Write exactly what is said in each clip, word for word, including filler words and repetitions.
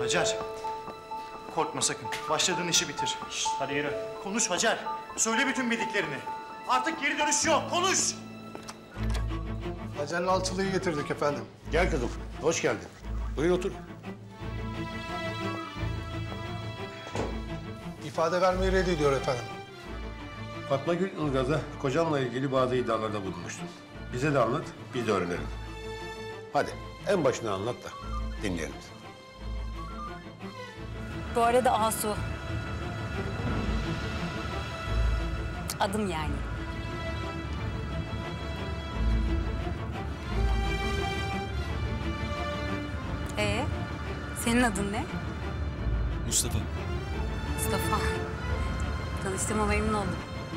Hacer, korkma sakın. Başladığın işi bitir. Şişt, hadi yürü. Konuş Hacer. Söyle bütün bildiklerini. Artık geri dönüş yok. Konuş. Hacer'le Alçılı'yı getirdik efendim. Gel kızım, hoş geldin. Buyur otur. İfade vermeyi reddediyor efendim. Fatma Gül Ilgaz'a kocanla ilgili bazı iddialarda bulunmuştun. Bize de anlat, biz de öğrenelim. Hadi, en başına anlat da dinleyelim. Bu arada Asu. Adım yani. Ee, senin adın ne? Mustafa. Mustafa. Tanıştığıma memnun oldum.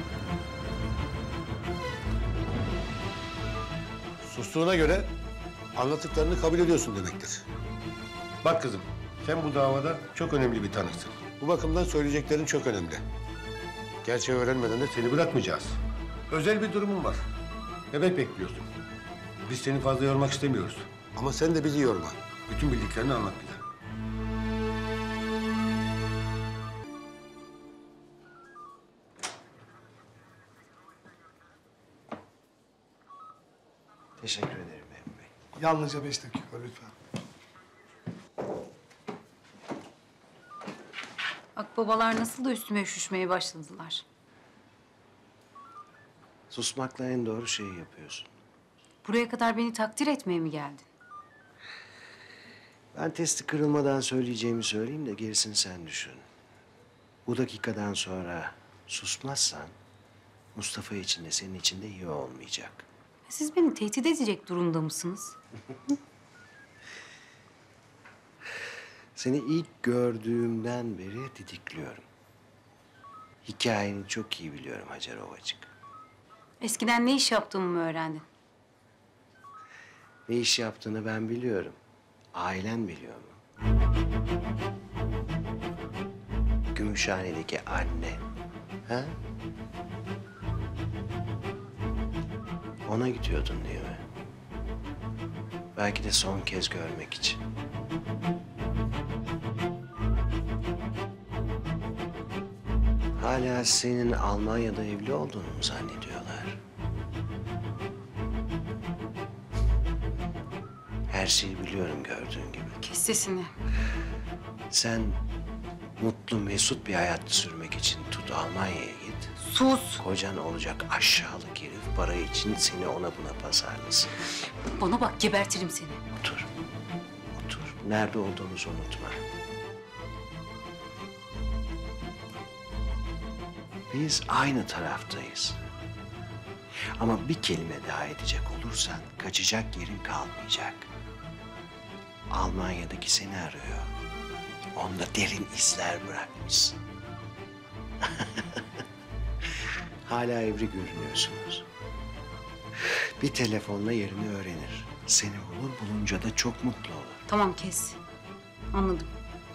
Sustuğuna göre anlattıklarını kabul ediyorsun demektir. Bak kızım, sen bu davada çok önemli bir tanıksın. Bu bakımdan söyleyeceklerin çok önemli. Gerçeği öğrenmeden de seni bırakmayacağız. Özel bir durumun var. Bebek bekliyorsun. Biz seni fazla yormak istemiyoruz. Ama sen de bizi yorma. Bütün bildiklerini anlat bize. Teşekkür ederim Memur Bey. Yalnızca beş dakika lütfen. Akbabalar nasıl da üstüme üşüşmeye başladılar. Susmakla en doğru şeyi yapıyorsun. Buraya kadar beni takdir etmeye mi geldin? Ben testi kırılmadan söyleyeceğimi söyleyeyim de gerisini sen düşün. Bu dakikadan sonra susmazsan Mustafa için de senin için de iyi olmayacak. Siz beni tehdit edecek durumda mısınız? Seni ilk gördüğümden beri didikliyorum. Hikayeni çok iyi biliyorum Hacer Ovacık. Eskiden ne iş yaptığımı mı öğrendin? Ne iş yaptığını ben biliyorum. Ailen biliyor mu? Gümüşhane'deki anne. Ha? Ona gidiyordun değil mi? Belki de son kez görmek için. Hala senin Almanya'da evli olduğunu mu zannediyorlar? Her şeyi biliyorum gördüğün gibi. Kes sesini. Sen mutlu, mesut bir hayat sürmek için tut Almanya'ya git. Sus! Kocan olacak aşağılık herif para için seni ona buna pazarlasın. Bana bak, gebertirim seni. Otur. Otur. Nerede olduğumuzu unutma. Biz aynı taraftayız. Ama bir kelime daha edecek olursan kaçacak yerin kalmayacak. Almanya'daki seni arıyor. Onda derin izler bırakmışsın. Hala evli görünüyorsunuz. Bir telefonla yerini öğrenir. Seni bulur, bulunca da çok mutlu olur. Tamam, kes. Anladım.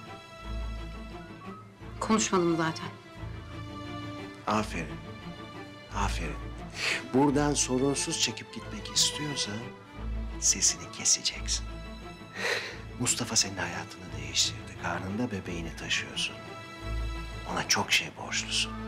Konuşmadım zaten. Aferin. Aferin. Buradan sorunsuz çekip gitmek istiyorsan sesini keseceksin. Mustafa senin hayatını değiştirdi. Karnında bebeğini taşıyorsun. Ona çok şey borçlusun.